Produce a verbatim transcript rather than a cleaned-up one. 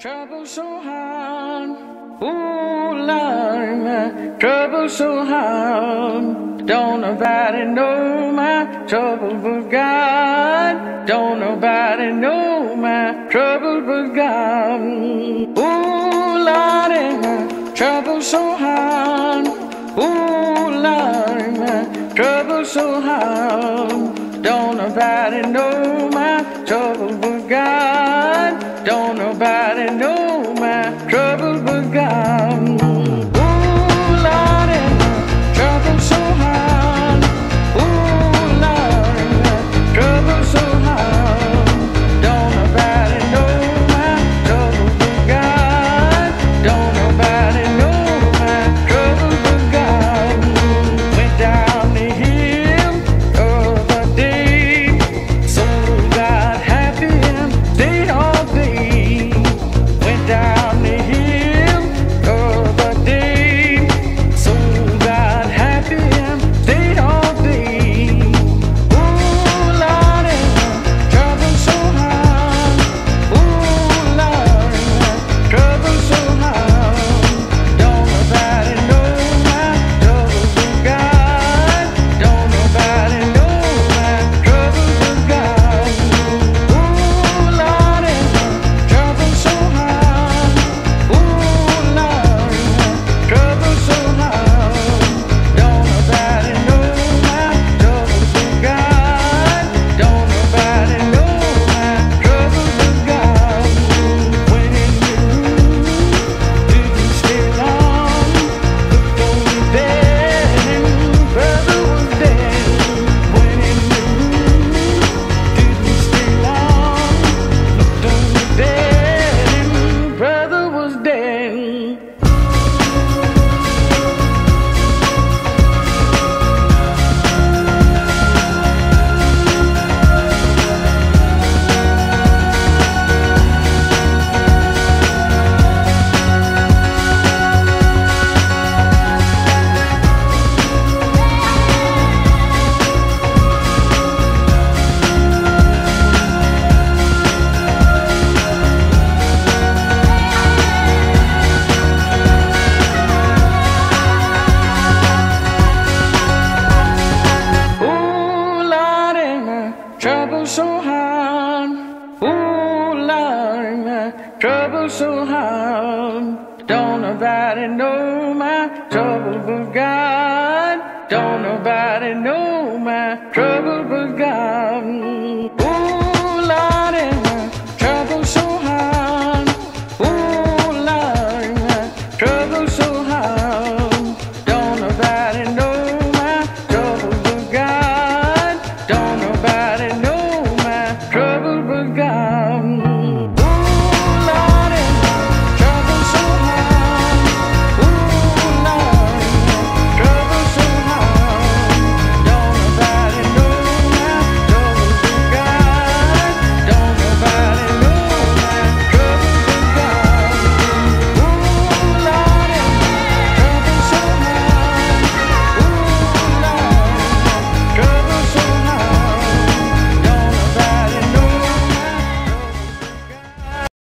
trouble so hard. Ooh, Lord, my trouble so hard. Don't nobody know my trouble but God. Don't nobody know my trouble but God. Ooh, Lord, my trouble so hard. Ooh, Lord, my trouble so hard. Don't nobody know my trouble but God. Don't nobody know my trouble but God. Ooh, Lordy, my trouble so hard. Ooh, Lordy, my trouble so hard. Don't nobody know my trouble but God. Don't nobody know my trouble but God. Went down the hill the other day, so got happy and stayed all day. Went down the hill the other day, so got happy and stayed all day. Ooh, Lordy, my trouble so hard. Ooh, Lordy, my trouble so hard. Don't nobody know my trouble but God. Don't nobody know my trouble but God. Ooh, Lordy, my trouble so hard. Ooh, Lordy, my trouble so hard. Don't nobody know my trouble but God. Don't nobody know my trouble but God. Went in the room, didn't stay long. Looked on the bed and brother was dead. Went in the room, didn't stay long. Looked on the bed and brother was dead. Ooh, Lordy, my trouble so hard. Ooh, Lordy, my trouble so hard. Don't nobody know my trouble but God. Don't nobody know my trouble but God.